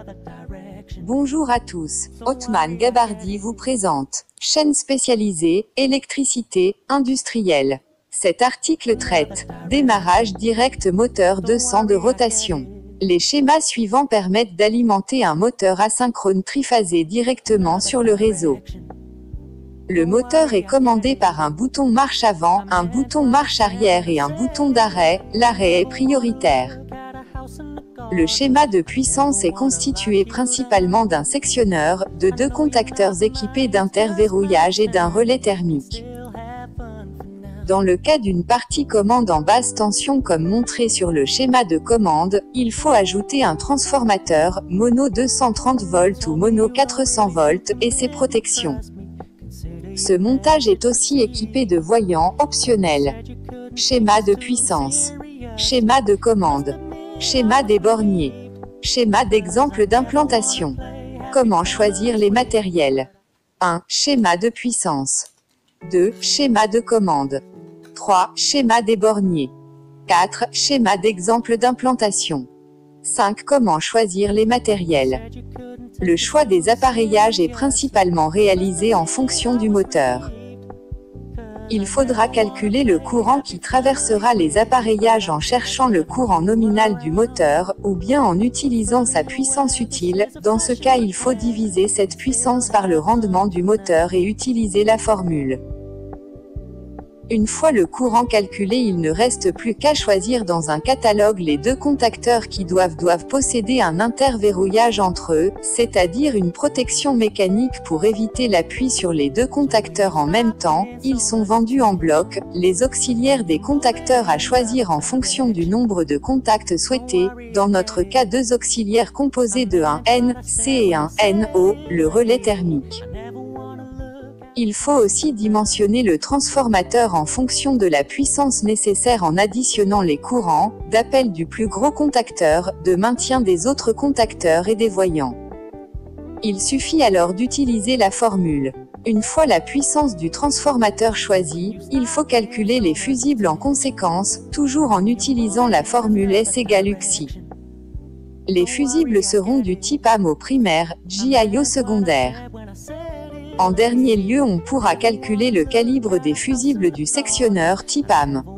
Bonjour à tous, Othman Gabardi vous présente chaîne spécialisée, électricité, industrielle. Cet article traite démarrage direct moteur 200 de rotation. Les schémas suivants permettent d'alimenter un moteur asynchrone triphasé directement sur le réseau. Le moteur est commandé par un bouton marche avant, un bouton marche arrière et un bouton d'arrêt. L'arrêt est prioritaire. Le schéma de puissance est constitué principalement d'un sectionneur, de deux contacteurs équipés d'interverrouillage et d'un relais thermique. Dans le cas d'une partie commande en basse tension comme montré sur le schéma de commande, il faut ajouter un transformateur, mono 230 volts ou mono 400 volts, et ses protections. Ce montage est aussi équipé de voyants optionnels. Schéma de puissance. Schéma de commande. Schéma des borniers. Schéma d'exemple d'implantation. Comment choisir les matériels. 1. Schéma de puissance. 2. Schéma de commande. 3. Schéma des borniers. 4. Schéma d'exemple d'implantation. 5. Comment choisir les matériels. Le choix des appareillages est principalement réalisé en fonction du moteur. Il faudra calculer le courant qui traversera les appareillages en cherchant le courant nominal du moteur, ou bien en utilisant sa puissance utile. Dans ce cas, il faut diviser cette puissance par le rendement du moteur et utiliser la formule. Une fois le courant calculé, il ne reste plus qu'à choisir dans un catalogue les deux contacteurs qui doivent posséder un interverrouillage entre eux, c'est-à-dire une protection mécanique pour éviter l'appui sur les deux contacteurs en même temps. Ils sont vendus en bloc, les auxiliaires des contacteurs à choisir en fonction du nombre de contacts souhaités, dans notre cas deux auxiliaires composés de un NC et un NO, le relais thermique. Il faut aussi dimensionner le transformateur en fonction de la puissance nécessaire en additionnant les courants, d'appel du plus gros contacteur, de maintien des autres contacteurs et des voyants. Il suffit alors d'utiliser la formule. Une fois la puissance du transformateur choisie, il faut calculer les fusibles en conséquence, toujours en utilisant la formule S égale UXI. Les fusibles seront du type AM au primaire, GI au secondaire. En dernier lieu, on pourra calculer le calibre des fusibles du sectionneur type AM.